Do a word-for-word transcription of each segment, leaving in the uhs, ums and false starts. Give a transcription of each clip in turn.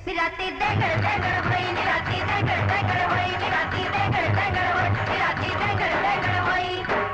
निराती देगड़ देगड़ होई निराती देगड़ देगड़ होई निराती देगड़ देगड़ होई निराती देगड़ देगड़ होई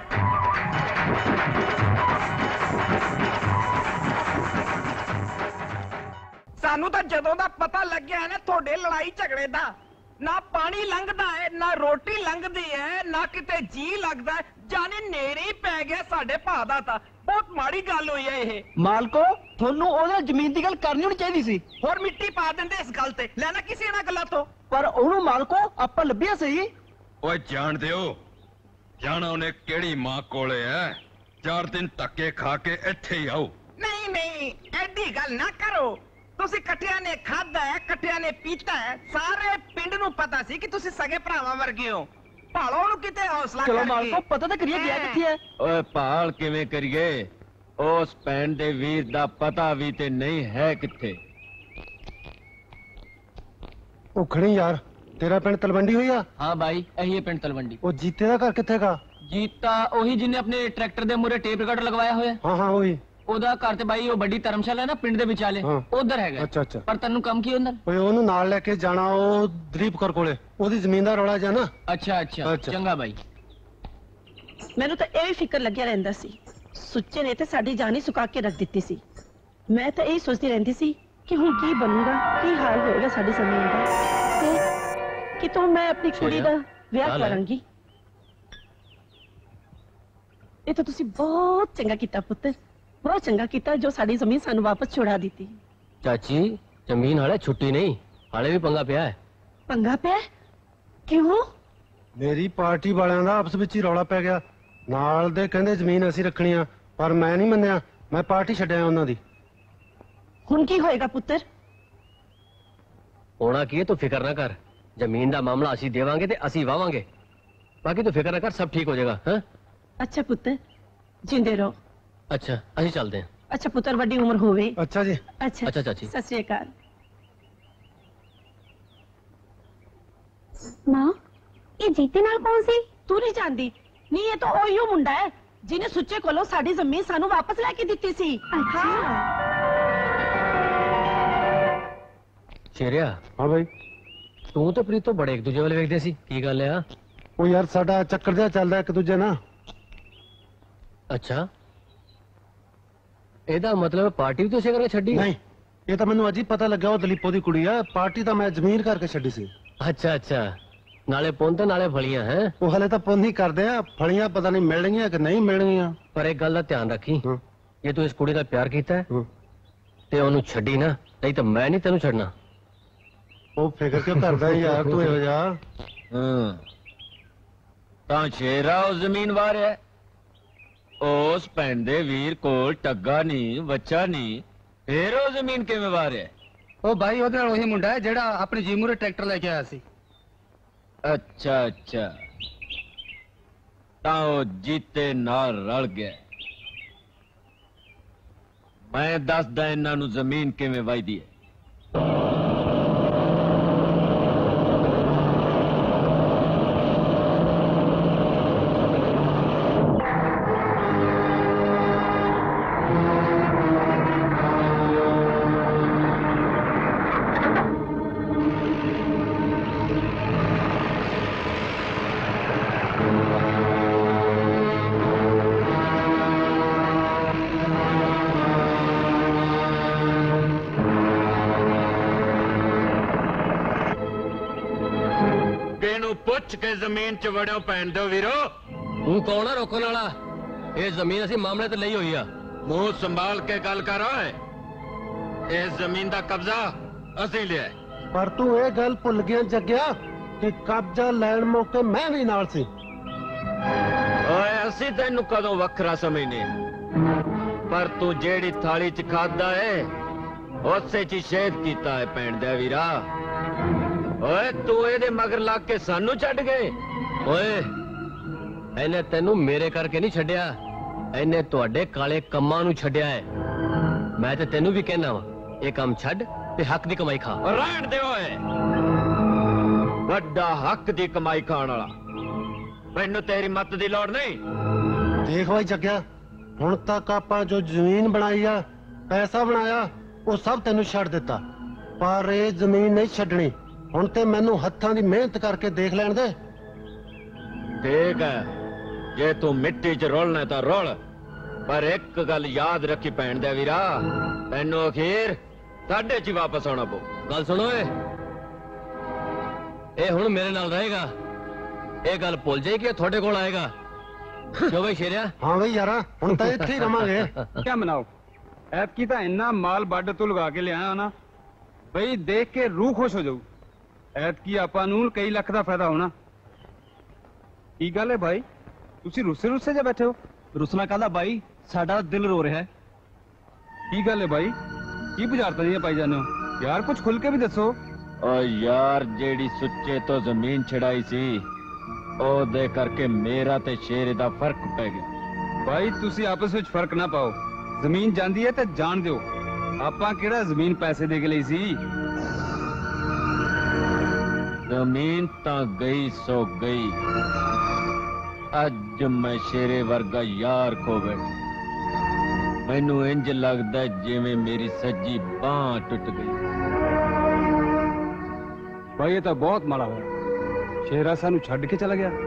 सानू तो जदों दा पता लग्या है ना थोड़े लड़ाई झगड़े दा ना पानी लंघदा है ना रोटी लंघदी है ना किते जी लगदा है जाने नेरे ही पै गया साडे भा दा ता बहुत माड़ी गल होई है ये मालको थोनू ओदे जमीन दी गल करनी होनी चाहिदी सी और मिट्टी पा देंदे इस गल ते लेना किसी ना गल्ला तो पर ओनू मालको आपां लभ्या सही ओए जान दियो जाना उन्हें केड़ी मां कोले है चार दिन धक्के खा के इत्थे ही आओ नहीं नहीं एडी गल ना करो तुसी कट्टिया ने खादा है कट्टिया ने पीता है सारे पिंड नू पता सी कि तुसी सगे भरावां वर्गे हो भालो नू किते हौसला चलो मालको पता तो करिए गया किथे है ओए भाल किवें करिए उस भैन दे वीर दा पता भी ते नहीं है किथे ओ खड़ी यार तेरा पिंड तलवंडी हुई आ हां भाई यही पिंड तलवंडी ओ जीते दा घर किथे का जीता ओही जिन्ने अपने ट्रैक्टर दे मूरे टेप रिकॉर्डर लगवाया होया हां हां ओही ਉਹਦਾ ਘਰ ਤੇ ਬਾਈ ਉਹ ਵੱਡੀ ਧਰਮਸ਼ਾਲਾ ਹੈ ਨਾ ਪਿੰਡ ਦੇ ਵਿਚਾਲੇ ਉਧਰ ਹੈਗਾ ਅੱਛਾ ਅੱਛਾ ਪਰ ਤੈਨੂੰ ਕੰਮ ਕੀ ਹੁੰਦਾ ਓਏ ਉਹਨੂੰ ਨਾਲ ਲੈ ਕੇ ਜਾਣਾ ਉਹ ਦਲੀਪ ਕਰ ਕੋਲੇ ਉਹਦੀ ਜ਼ਮੀਨ ਦਾ ਰੌਲਾ ਜਾ ਨਾ ਅੱਛਾ ਅੱਛਾ ਚੰਗਾ ਬਾਈ ਮੈਨੂੰ ਤਾਂ ਇਹ ਫਿਕਰ ਲੱਗਿਆ ਰਹਿੰਦਾ ਸੀ ਸੁੱਚੇ ਨੇ ਤੇ ਸਾਡੀ ਜਾਨ ਹੀ ਸੁਕਾ ਕੇ ਰੱਖ ਦਿੱਤੀ ਸੀ ਮੈਂ ਤਾਂ ਇਹ ਸੋਚਦੀ ਰਹਿੰਦੀ ਸੀ ਕਿ ਹੁਣ ਕੀ ਬਣੂਗਾ ਕੀ ਹਾਲ ਹੋਏਗਾ ਸਾਡੀ ਜ਼ਮੀਨ ਦਾ ਤੇ ਕਿਤੋਂ ਮੈਂ ਆਪਣੀ ਕੁੜੀ ਦਾ ਵਿਆਹ ਕਰਾਂਗੀ ਇਹ ਤਾਂ ਤੁਸੀਂ ਬਹੁਤ ਚੰਗਾ ਕੀਤਾ ਪੁੱਤ बहुत चंगा किया जो साड़ी जमीन सानू वापस छुड़ा दी थी चाची जमीन हाले छुट्टी नहीं हाले भी पंगा पिया है पंगा पिया क्यों मेरी पार्टी वालियां दा आपस विच ही रौला पै गया नाल दे कहंदे जमीन असीं रखनी आ पर मैं नहीं मन्निया मैं पार्टी छड्डिया उन्हां दी हुण की होएगा पुत्र होना की है तू फिक्र ना कर जमीन दा मामला असीं देवांगे ते असीं वावांगे बाकी तू फिक्र ना कर सब ठीक हो जाएगा हैं अच्छा पुत्र जिंदे रहो अच्छा ਅਸੀਂ ਚੱਲਦੇ ਹਾਂ अच्छा पुत्र ਵੱਡੀ उम्र होवे अच्छा जी अच्छा अच्छा चाची सत श्री अकाल मां ये जीते नाल कौन सी तू नहीं जानदी नहीं ये तो ओहियो मुंडा है जिन्हें सुच्चे कोलों साडी जमीन सानू वापस लेके दित्ती सी अच्छा शेरिया हां भाई तू ਤੇ ਪ੍ਰੀਤ ਤੋਂ ਬੜੇ ਇੱਕ ਦੂਜੇ ਵੱਲ ਵੇਖਦੇ ਸੀ ਕੀ ਗੱਲ ਆ ਉਹ ਯਾਰ ਸਾਡਾ ਚੱਕਰ ਜਿਹਾ ਚੱਲਦਾ ਇੱਕ ਦੂਜੇ ਨਾਲ ਅੱਛਾ ਇਹਦਾ ਮਤਲਬ ਪਾਰਟੀ ਵੀ ਤੁਸੀਂ ਕਰਕੇ ਛੱਡੀ ਨਹੀਂ ਇਹ ਤਾਂ ਮੈਨੂੰ ਅੱਜ ਹੀ ਪਤਾ ਲੱਗਾ ਉਹ ਦਲੀਪੋ ਦੀ ਕੁੜੀ ਆ ਪਾਰਟੀ ਤਾਂ ਮੈਂ ਜ਼ਮੀਨ ਕਰਕੇ ਛੱਡੀ ਸੀ ਅੱਛਾ ਅੱਛਾ ਨਾਲੇ ਪੁੰਨ ਤੇ ਨਾਲੇ ਫਲੀਆਂ ਹੈ ਉਹ ਹਲੇ ਤਾਂ ਪੁੰਨ ਹੀ ਕਰਦੇ ਆ ਫਲੀਆਂ ਪਤਾ ਨਹੀਂ ਮਿਲਣਗੀਆਂ ਕਿ ਨਹੀਂ ਮਿਲਣਗੀਆਂ ਪਰ ਇੱਕ ਗੱਲ ਦਾ ਧਿਆਨ ਰੱਖੀ ਜੇ ਤੂੰ ਇਸ ਕੁੜੀ ਨਾਲ ਪਿਆਰ ਕੀਤਾ ਤੇ ਉਹਨੂੰ ਛੱਡੀ ਨਾ ਨਹੀਂ ਤਾਂ ਮੈਂ ਨਹੀਂ ਤੈਨੂੰ ਛੱਡਣਾ ਉਹ ਫਿਕਰ ਕਿਉਂ ਕਰਦਾ ਯਾਰ ਤੂੰ ਇਹੋ ਜਿਹਾ ਹਾਂ ਤਾਂ ਸ਼ੇਰਾ ਉਹ ਜ਼ਮੀਨ ਵਾਰਿਆ ਉਸ ਭੈਣ ਦੇ ਵੀਰ ਕੋਲ ਟੱਗਾ ਨਹੀਂ ਬੱਚਾ ਨਹੀਂ ਫੇਰ ਉਹ ਜ਼ਮੀਨ ਕਿਵੇਂ ਵਾਰਿਆ ਉਹ ਬਾਈ ਉਹਦੇ ਨਾਲ ਉਹੀ ਮੁੰਡਾ ਹੈ ਜਿਹੜਾ ਆਪਣੇ ਜੀਮੂਰੇ ਟਰੈਕਟਰ ਲੈ ਕੇ ਆਇਆ ਸੀ ਅੱਛਾ ਅੱਛਾ ਤਾਂ ਉਹ ਜੀਤੇ ਨਾਲ ਰਲ ਗਿਆ ਮੈਂ ਦੱਸਦਾ ਇਹਨਾਂ ਨੂੰ ਜ਼ਮੀਨ ਕਿਵੇਂ ਵਾਈਦੀ ਹੈ के जमीन च वड़ो पैन दो वीरो तू कौन है रोकने वाला ये जमीन असी मामले ते लई हुई आ मुंह संभाल के गल कर ओए इस जमीन दा कब्जा असी लिया पर तू ये गल भुल गया जग्या कि कब्जा लैन मौके मैं भी नाल सी ओए असी तैनू कदों वखरा समझने पर तू जेड़ी थाली च खादा है उसे च शेद कीता है पैन दे वीरा ओए तू ਇਹਦੇ ਮਗਰ ਲੱਗ ਕੇ ਸਾਨੂੰ ਛੱਡ ਗਏ ਓਏ ਇਹਨੇ ਤੈਨੂੰ ਮੇਰੇ ਕਰਕੇ ਨਹੀਂ ਛੱਡਿਆ ਇਹਨੇ ਤੁਹਾਡੇ ਕਾਲੇ ਕੰਮਾਂ ਨੂੰ ਛੱਡਿਆ ਹੈ ਮੈਂ ਤੇ ਤੈਨੂੰ ਵੀ ਕਹਿਣਾ ਵਾ ਇਹ ਕੰਮ ਛੱਡ ਤੇ ਹੱਕ ਦੀ ਕਮਾਈ ਖਾ ਰਹਿਣ ਦੇ ਓਏ ਵੱਡਾ ਹੱਕ ਦੀ ਕਮਾਈ ਖਾਣ ਵਾਲਾ ਮੈਨੂੰ ਤੇਰੀ ਮੱਤ ਦੀ ਲੋੜ ਨਹੀਂ ਦੇਖ ਭਾਈ ਜੱਗਿਆ ਹੁਣ ਤੱਕ ਆਪਾਂ ਜੋ ਜ਼ਮੀਨ ਬਣਾਈ ਆ ਪੈਸਾ ਬਣਾਇਆ ਉਹ ਸਭ ਤੈਨੂੰ ਛੱਡ ਦਿੱਤਾ पर ये जमीन नहीं छड्डनी। हुण ते मैनू हत्थां दी मेहनत करके देख लैण दे। ठीक है, जे तू मिट्टी च रोलना तो रोल, पर एक गल याद रखी भैन दे वीरा, तैनू अखीर साडे च वापस आना पो। गल सुनो ए हुण मेरे नाल रहेगा, ये गल भुल जाए कि थोड़े कोल आएगा। क्यों भाई शेरिया? हाँ भाई यारा, हुण तां इत्थे ही रवांगे। क्या मनाओ, ऐतकी तां इन्ना माल बार्डर तो लगा के लिया ना बई देख के रूह खुश हो जाऊ। ऐतकी आपां नूं कई लख दा फायदा होना। की गल है भाई, तुसी रुस्से रुस्से जा बैठे हो? रुसना कहदा भाई, साडा दिल रो रहा है। की गल है भाई, की बुझारतां जिहियां पाई जाने हो? यार कुछ खुल के भी दसो। ओ यार जेड़ी सुच्चे तो जमीन छड़ाई सी ओ दे करके मेरा ते शेरे दा फर्क पै गया। भाई तुसी आपस विच फर्क ना पाओ, जमीन जांदी है ते जान दियो। आपां किहड़ा जमीन पैसे दे के ਲਈ सी। जमीन तां गई सो गई, अज मैं शेरे वर्गा यार खो बैठा। मैनू इंज लगदा जिवें मेरी सज्जी बांह टुट गई। भाई ये तो बहुत माड़ा होया, शेरा सानू छड्ड के चला गया।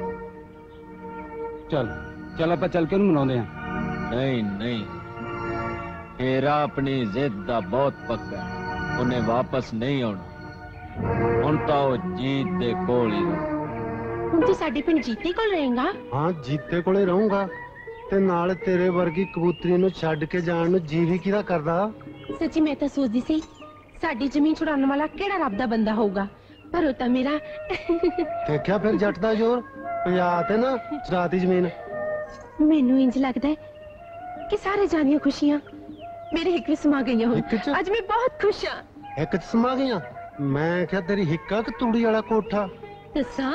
चल चल आप चल के उन्हें मनाते हैं। नहीं नहीं, शेरा अपनी जिद दा बहुत पक्का है, उन्हें वापस नहीं आना। हुण तां ओ जीत दे कोल ही रह। हुण तू साडे पिंड जीते कोल रहेगा? हाँ जीते कोले रहूंगा, ते नाल तेरे वर्गी कबूतरी नूं छड्ड के जाण नूं जी भी किहदा करदा। सच्ची मैं तो सोचदी सी साडी जमीन छुड़ाने वाला केड़ा रब दा बंदा होगा, पर वो तो मेरा देखिया फिर जट दा जोर, पंजाब ते ना चराती जमीन। मैनू इंज लगदा है कि सारे जानियां खुशियां मेरे हिक विच समा गईयां होण। आज मैं बहुत खुश हां। हिक च समा गईयां? मैं क्या तेरी हिक्का कि तूड़ी वाला कोठा? दसा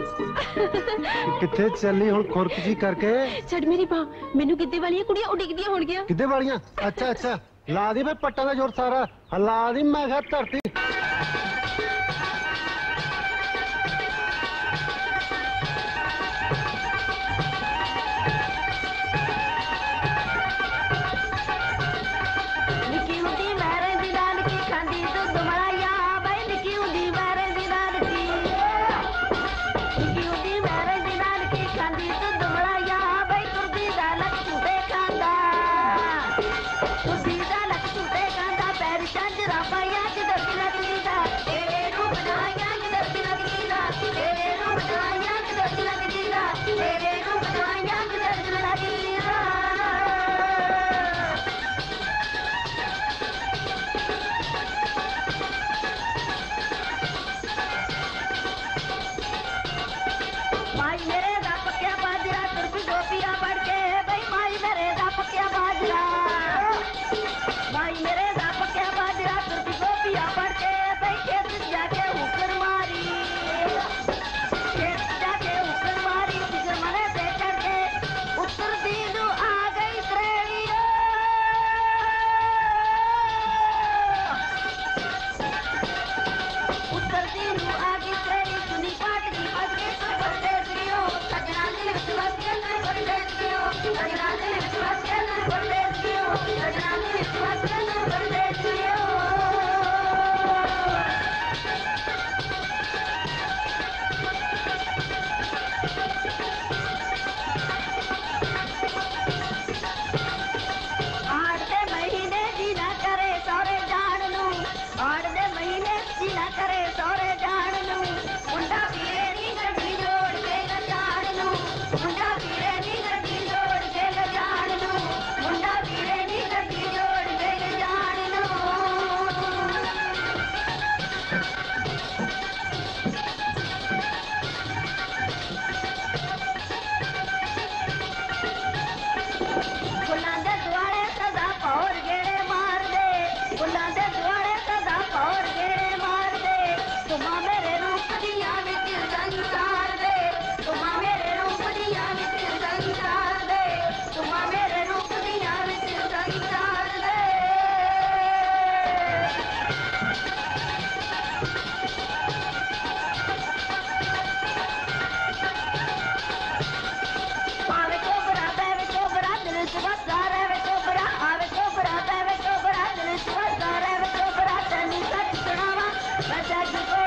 किथे चली हुण खुरक जी करके? छड़ मेरी बां, मैनू गिद्दे वालियां कुड़ियां उडिकदियां होणगीਆਂ। गिद्दे वालियां? अच्छा अच्छा, ला दी मैं पट्टा दा जोर सारा, हला दी मैं क्या धरती। बैसाखी को